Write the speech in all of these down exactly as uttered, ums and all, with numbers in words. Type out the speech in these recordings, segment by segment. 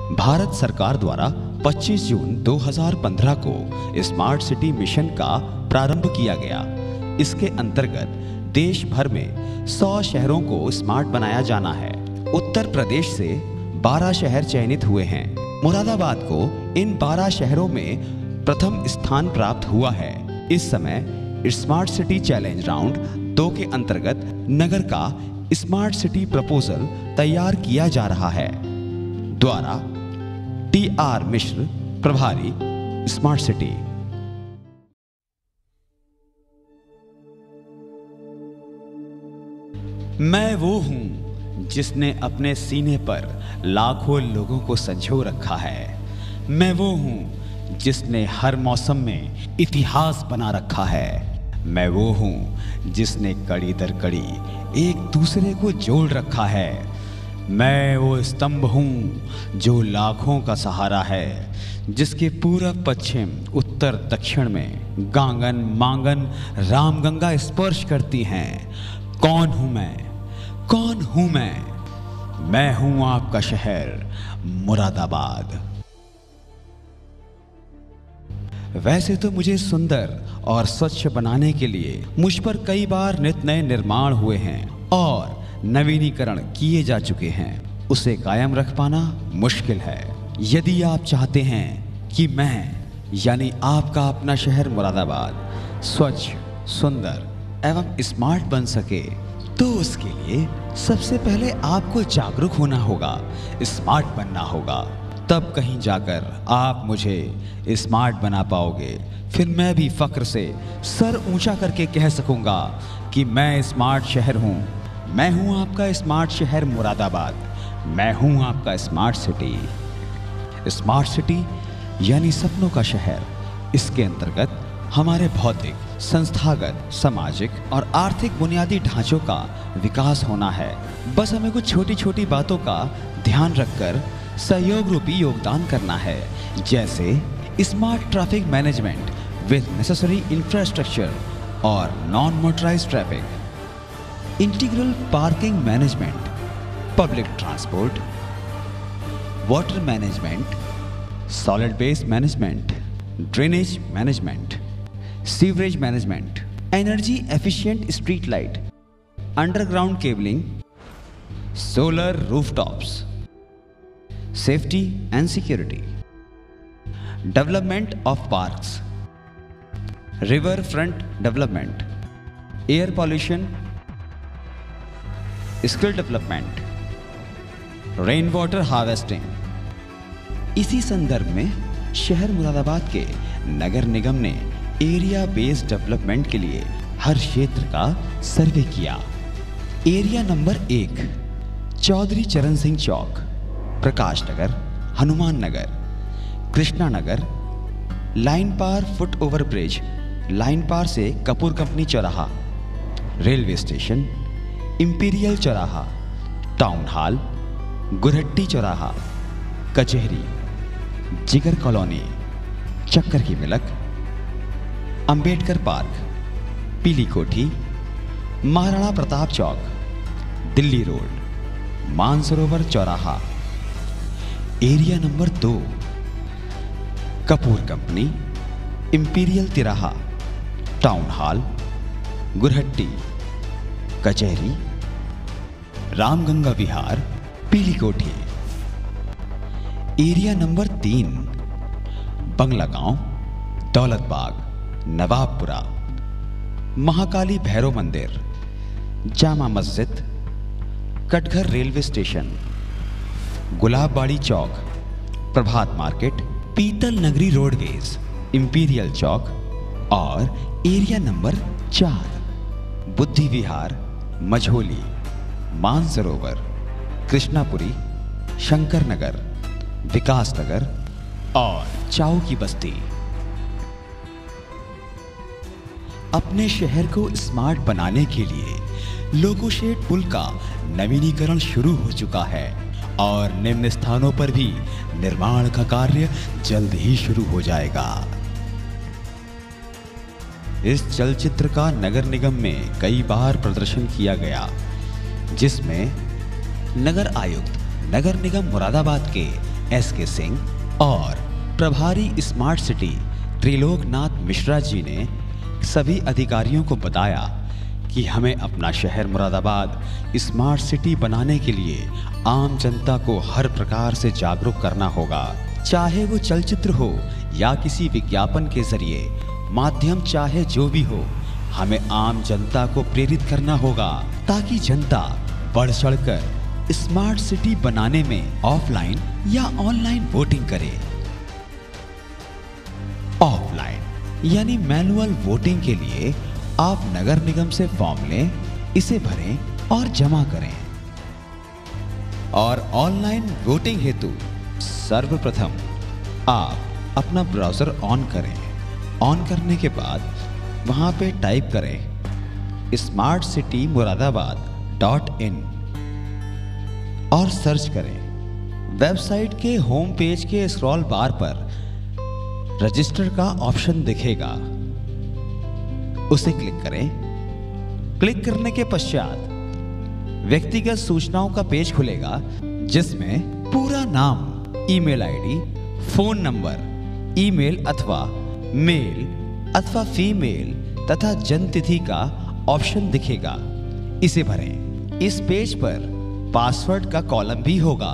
भारत सरकार द्वारा पच्चीस जून दो हज़ार पंद्रह को स्मार्ट सिटी मिशन का प्रारंभ किया गया। इसके अंतर्गत देश भर में सौ शहरों को स्मार्ट बनाया जाना है। उत्तर प्रदेश से बारह शहर चयनित हुए हैं। मुरादाबाद को इन बारह शहरों में प्रथम स्थान प्राप्त हुआ है। इस समय स्मार्ट सिटी चैलेंज राउंड दो के अंतर्गत नगर का स्मार्ट सिटी प्रपोजल तैयार किया जा रहा है। द्वारा टी आर मिश्र, प्रभारी, स्मार्ट सिटी। मैं वो हूं जिसने अपने सीने पर लाखों लोगों को संजो रखा है। मैं वो हूं जिसने हर मौसम में इतिहास बना रखा है। मैं वो हूं जिसने कड़ी दर कड़ी एक दूसरे को जोड़ रखा है। मैं वो स्तंभ हूं जो लाखों का सहारा है, जिसके पूरब पश्चिम उत्तर दक्षिण में गांगन मांगन रामगंगा स्पर्श करती हैं। कौन हूं मैं? कौन हूं मैं? मैं हूं आपका शहर मुरादाबाद। वैसे तो मुझे सुंदर और स्वच्छ बनाने के लिए मुझ पर कई बार नित नए निर्माण हुए हैं और नवीनीकरण किए जा चुके हैं। उसे कायम रख पाना मुश्किल है। यदि आप चाहते हैं कि मैं यानी आपका अपना शहर मुरादाबाद स्वच्छ, सुंदर एवं स्मार्ट बन सके, तो उसके लिए सबसे पहले आपको जागरूक होना होगा, स्मार्ट बनना होगा। तब कहीं जाकर आप मुझे स्मार्ट बना पाओगे। फिर मैं भी फक्र से सर ऊंचा करके कह सकूंगा कि मैं स्मार्ट शहर हूं। मैं हूं आपका स्मार्ट शहर मुरादाबाद। मैं हूं आपका स्मार्ट सिटी। स्मार्ट सिटी यानी सपनों का शहर। इसके अंतर्गत हमारे भौतिक, संस्थागत, सामाजिक और आर्थिक बुनियादी ढांचों का विकास होना है। बस हमें कुछ छोटी छोटी बातों का ध्यान रखकर सहयोग रूपी योगदान करना है, जैसे smart traffic management with necessary infrastructure और non motorised traffic, integral parking management, public transport, water management, solid waste management, drainage management, sewerage management, energy efficient street light, underground cabling, solar rooftops, safety and security, development of parks, river front development, air pollution, skill development, rain water harvesting. इसी संदर्भ में शहर मुरादाबाद के नगर निगम ने area based development के लिए हर क्षेत्र का सर्वे किया। एरिया नंबर एक, Chaudhary Charan Singh Chowk, Prakash Nagar, Hanuman Nagar, Krishna Nagar, line Paar foot over bridge, line Paar से कपूर कंपनी चौराहा, रेलवे स्टेशन, इंपीरियल चौराहा, टाउन हॉल, गुरहट्टी चौराहा, कचहरी, जिगर कॉलोनी, चक्कर की मिलक, अंबेडकर पार्क, पीली कोठी, महाराणा प्रताप चौक, दिल्ली रोड, मानसरोवर चौराहा। एरिया नंबर दो, कपूर कंपनी, इंपीरियल तिराहा, टाउन हॉल, गुरहट्टी, कचहरी, रामगंगा विहार, पीली कोठी। एरिया नंबर तीन, बंगला गांव, Daulat Bagh, Nawabpura, Mahakali Bhairav Mandir, Jama Masjid, Katghar railway station, Gulabbari Chowk, Prabhat market, Peetal Nagari roadways, imperial चौक। और एरिया नंबर चार, बुद्धि विहार, मझोली, मानसरोवर, कृष्णापुरी, शंकर नगर, विकास नगर और चाऊ की बस्ती। अपने शहर को स्मार्ट बनाने के लिए लोको शेड पुल का नवीनीकरण शुरू हो चुका है और निम्न स्थानों पर भी निर्माण का कार्य जल्द ही शुरू हो जाएगा। इस चलचित्र का नगर निगम में कई बार प्रदर्शन किया गया, जिसमें नगर आयुक्त नगर निगम मुरादाबाद के एस के सिंह और प्रभारी स्मार्ट सिटी त्रिलोकनाथ मिश्रा जी ने सभी अधिकारियों को बताया कि हमें अपना शहर मुरादाबाद स्मार्ट सिटी बनाने के लिए आम जनता को हर प्रकार से जागरूक करना होगा। चाहे वो चलचित्र हो या किसी विज्ञापन के जरिए माध्यम चाहे जो भी हो, हमें आम जनता को प्रेरित करना होगा ताकि जनता बढ़ चढ़कर स्मार्ट सिटी बनाने में ऑफलाइन या ऑनलाइन वोटिंग करे। ऑफलाइन यानी मैनुअल वोटिंग के लिए आप नगर निगम से फॉर्म लें, इसे भरें और जमा करें। और ऑनलाइन वोटिंग हेतु सर्वप्रथम आप अपना ब्राउजर ऑन करें। ऑन करने के बाद वहां पे टाइप करें smart city Moradabad dot in और सर्च करें। वेबसाइट के होम पेज के स्क्रॉल बार पर रजिस्टर का ऑप्शन दिखेगा, उसे क्लिक करें। क्लिक करने के पश्चात व्यक्तिगत सूचनाओं का पेज खुलेगा जिसमें पूरा नाम, email ID, phone number, email अथवा मेल अथवा फीमेल तथा जन्म तिथि का ऑप्शन दिखेगा, इसे भरें। इस पेज पर पासवर्ड का कॉलम भी होगा,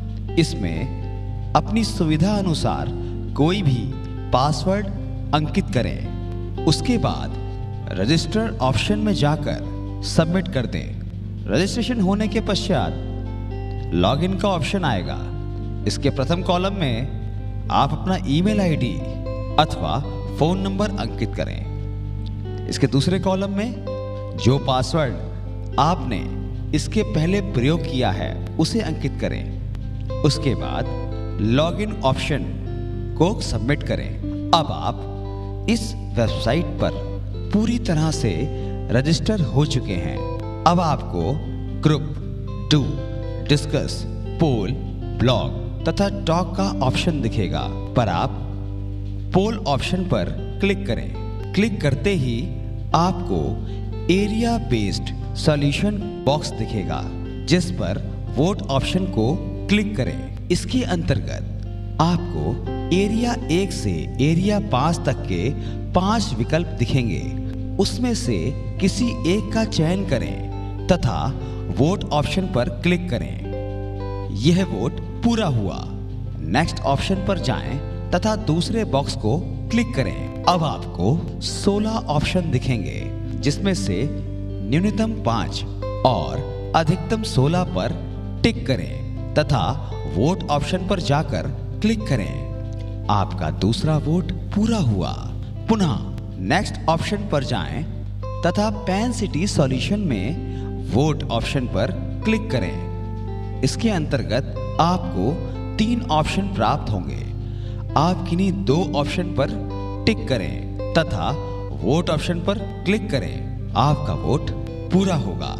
इसमें अपनी सुविधा अनुसार कोई भी पासवर्ड अंकित करें। उसके बाद रजिस्टर ऑप्शन में जाकर सबमिट कर दें। रजिस्ट्रेशन होने के पश्चात लॉगिन का ऑप्शन आएगा। इसके प्रथम कॉलम में आप अपना ईमेल आईडी अथवा फोन नंबर अंकित करें। इसके दूसरे कॉलम में जो पासवर्ड आपने इसके पहले प्रयोग किया है उसे अंकित करें। उसके बाद लॉगिन ऑप्शन को सबमिट करें। अब आप इस वेबसाइट पर पूरी तरह से रजिस्टर हो चुके हैं। अब आपको group, do, discuss, poll, blog तथा टॉक का ऑप्शन दिखेगा, पर आप पोल ऑप्शन पर क्लिक करें। क्लिक करते ही आपको एरिया बेस्ड सॉल्यूशन बॉक्स दिखेगा जिस पर वोट ऑप्शन को क्लिक करें। इसके अंतर्गत आपको एरिया एक से एरिया पाँच तक के पांच विकल्प दिखेंगे, उसमें से किसी एक का चयन करें तथा वोट ऑप्शन पर क्लिक करें। यह वोट पूरा हुआ। नेक्स्ट ऑप्शन पर जाएं तथा दूसरे बॉक्स को क्लिक करें। अब आपको सोलह ऑप्शन दिखेंगे जिसमें से न्यूनतम पाँच और अधिकतम सोलह पर टिक करें तथा वोट ऑप्शन पर जाकर क्लिक करें। आपका दूसरा वोट पूरा हुआ। पुनः नेक्स्ट ऑप्शन पर जाएं तथा पैन सिटी सॉल्यूशन में वोट ऑप्शन पर क्लिक करें। इसके अंतर्गत आपको तीन ऑप्शन प्राप्त होंगे। आप किन्हीं दो ऑप्शन पर टिक करें तथा वोट ऑप्शन पर क्लिक करें। आपका वोट पूरा होगा।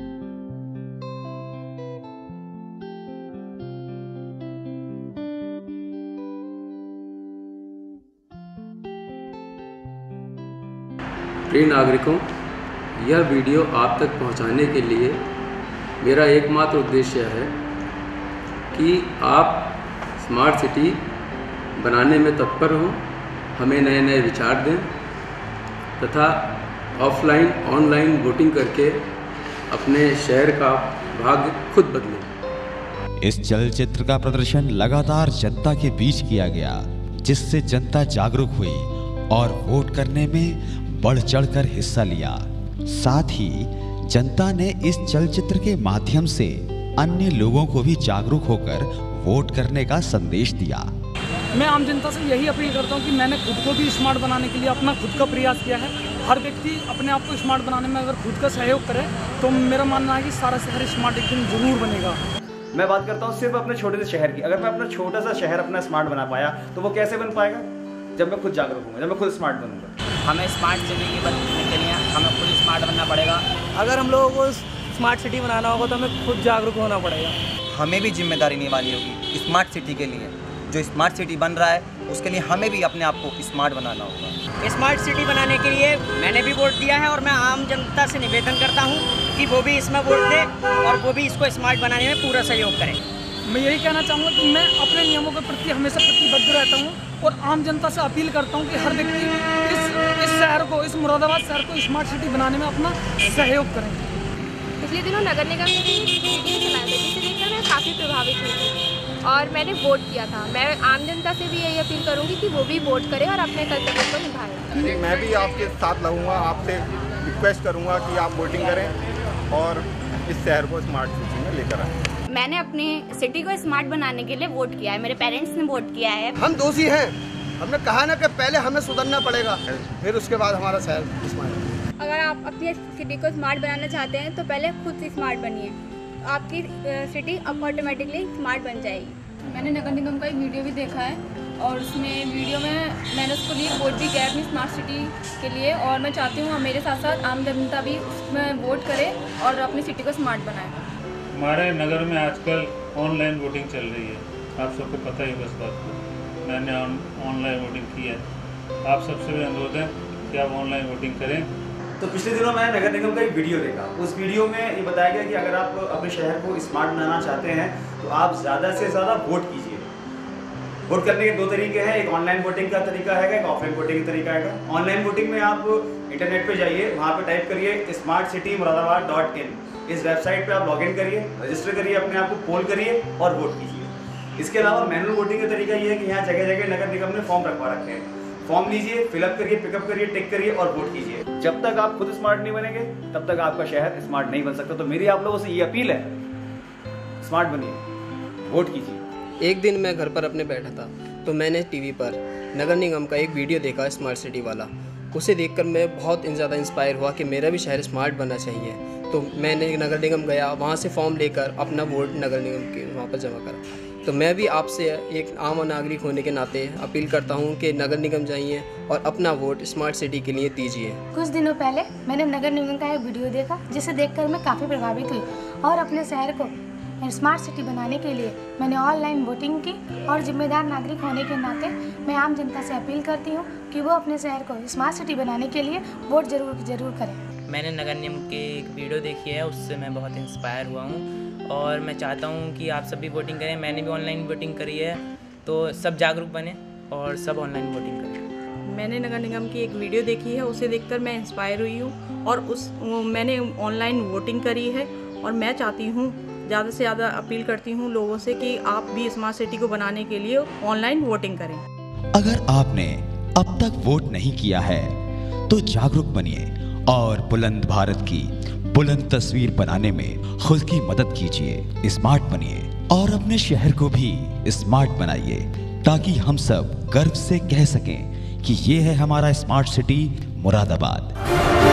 प्रिय नागरिकों, यह वीडियो आप तक पहुंचाने के लिए मेरा एकमात्र उद्देश्य है कि आप स्मार्ट सिटी बनाने में तत्पर हों, हमें नए नए विचार दें तथा ऑफलाइन ऑनलाइन वोटिंग करके अपने शहर का भाग्य खुद बदलें। इस चलचित्र का प्रदर्शन लगातार जनता के बीच किया गया, जिससे जनता जागरूक हुई और वोट करने में बढ़ चढ़कर हिस्सा लिया। साथ ही जनता ने इस चलचित्र के माध्यम से अन्य लोगों को भी जागरूक होकर वोट करने का संदेश दिया। मैं आम जनता से यही अपील करता हूं कि मैंने खुद को भी स्मार्ट बनाने के लिए अपना खुद का प्रयास किया है। हर व्यक्ति अपने आप को स्मार्ट बनाने में अगर खुद का सहयोग करे तो मेरा मानना है कि सारा शहर स्मार्ट एक दिन जरूर बनेगा। मैं बात करता हूँ सिर्फ अपने छोटे से शहर की। अगर मैं अपना छोटा सा शहर अपना स्मार्ट बना पाया तो वो कैसे बन पाएगा? जब मैं खुद जागरूक हूँ, जब मैं खुद स्मार्ट बनूंगा। हमें स्मार्ट सिटी की बनने के लिए हमें खुद स्मार्ट बनना पड़ेगा। अगर हम लोगों को स्मार्ट सिटी बनाना होगा तो हमें खुद जागरूक होना पड़ेगा। हमें भी जिम्मेदारी निभानी होगी स्मार्ट सिटी के लिए। जो स्मार्ट सिटी बन रहा है उसके लिए हमें भी अपने आप को स्मार्ट बनाना होगा। स्मार्ट सिटी बनाने के लिए मैंने भी वोट दिया है और मैं आम जनता से निवेदन करता हूँ कि वो भी इसमें वोट दे और वो भी इसको स्मार्ट बनाने में पूरा सहयोग करें। मैं यही कहना चाहूँगा कि मैं अपने नियमों के प्रति हमेशा प्रतिबद्ध रहता हूँ और आम जनता से अपील करता हूँ कि हर व्यक्ति इस इस शहर को, इस मुरादाबाद शहर को स्मार्ट सिटी बनाने में अपना सहयोग करें। पिछले दिनों नगर निगम ने एक वीडियो चलाया था जिसे देखकर मैं काफ़ी प्रभावित हुई थी और मैंने वोट किया था। मैं आम जनता से भी यही अपील करूंगी कि वो भी वोट करे और अपने कर्तव्य को निभाए। मैं भी आपके साथ लगूंगा, आपसे रिक्वेस्ट करूंगा कि आप वोटिंग करें और इस शहर को स्मार्ट सिटी में लेकर आएँ। मैंने अपनी सिटी को स्मार्ट बनाने के लिए वोट किया है, मेरे पेरेंट्स ने वोट किया है। हम दोषी हैं, हमने कहा ना कि पहले हमें सुधरना पड़ेगा, फिर उसके बाद हमारा शहर स्मार्ट। अगर आप अपनी सिटी को स्मार्ट बनाना चाहते हैं तो पहले खुद से स्मार्ट बनिए, आपकी सिटी ऑटोमेटिकली स्मार्ट बन जाएगी। मैंने नगर निगम का एक वीडियो भी देखा है और उसमें वीडियो में मैंने उसको लिए वोट भी किया अपनी स्मार्ट सिटी के लिए और मैं चाहती हूँ मेरे साथ साथ आम जनता भी उसमें वोट करे और अपनी सिटी को स्मार्ट बनाए। हमारे नगर में आजकल ऑनलाइन वोटिंग चल रही है, आप सबको पता ही बस बात को। मैंने ऑनलाइन वोटिंग की है, आप सबसे भी अनुरोध है कि आप ऑनलाइन वोटिंग करें। तो पिछले दिनों मैंने नगर निगम का एक वीडियो देखा, उस वीडियो में ये बताया गया कि अगर आप अपने शहर को स्मार्ट बनाना चाहते हैं तो आप ज़्यादा से ज़्यादा वोट कीजिए। वोट करने के दो तरीके हैं, एक ऑनलाइन वोटिंग का तरीका है, एक ऑफलाइन वोटिंग का तरीका है। ऑनलाइन वोटिंग में आप इंटरनेट पे जाइए, वहाँ पे टाइप करिए smart city Moradabad dot in. इस वेबसाइट पे आप लॉगिन करिए, रजिस्टर करिए, अपने आप को पोल करिए और वोट कीजिए। इसके अलावा मैनुअल वोटिंग का तरीका ये है कि यहाँ जगह जगह नगर निगम ने फॉर्म रखवा रखे हैं। फॉर्म लीजिए, फिलअप करिए, पिकअप करिए, टिक करिए और वोट कीजिए। जब तक आप खुद स्मार्ट नहीं बनेंगे तब तक आपका शहर स्मार्ट नहीं बन सकता। तो मेरी आप लोगों से ये अपील है, स्मार्ट बनिए, वोट कीजिए। एक दिन मैं घर पर अपने बैठा था तो मैंने टीवी पर नगर निगम का एक वीडियो देखा स्मार्ट सिटी वाला। उसे देखकर मैं बहुत ज़्यादा इंस्पायर हुआ कि मेरा भी शहर स्मार्ट बनना चाहिए। तो मैंने नगर निगम गया, वहाँ से फॉर्म लेकर अपना वोट नगर निगम के वहाँ पर जमा करा। तो मैं भी आपसे एक आम नागरिक होने के नाते अपील करता हूँ कि नगर निगम जाइए और अपना वोट स्मार्ट सिटी के लिए दीजिए। कुछ दिनों पहले मैंने नगर निगम का एक वीडियो देखा जिसे देखकर मैं काफ़ी प्रभावित हुई और अपने शहर को स्मार्ट सिटी बनाने के लिए मैंने ऑनलाइन वोटिंग की। और जिम्मेदार नागरिक होने के नाते मैं आम जनता से अपील करती हूँ कि वो अपने शहर को स्मार्ट सिटी बनाने के लिए वोट जरूर जरूर करें। मैंने नगर निगम की एक वीडियो देखी है, उससे मैं बहुत इंस्पायर हुआ हूँ और मैं चाहता हूँ कि आप सब भी वोटिंग करें। मैंने भी ऑनलाइन वोटिंग करी है, तो सब जागरूक बने और सब ऑनलाइन वोटिंग करें। मैंने नगर निगम की एक वीडियो देखी है, उसे देखकर मैं इंस्पायर हुई हूँ और उस मैंने ऑनलाइन वोटिंग करी है और मैं चाहती हूँ, ज़्यादा से ज़्यादा अपील करती हूँ लोगों से कि आप भी स्मार्ट सिटी को बनाने के लिए ऑनलाइन वोटिंग करें। अगर आपने अब तक वोट नहीं किया है तो जागरूक बनिए और बुलंद भारत की बुलंद तस्वीर बनाने में खुद की मदद कीजिए। स्मार्ट बनिए और अपने शहर को भी स्मार्ट बनाइए ताकि हम सब गर्व से कह सकें कि ये है हमारा स्मार्ट सिटी मुरादाबाद।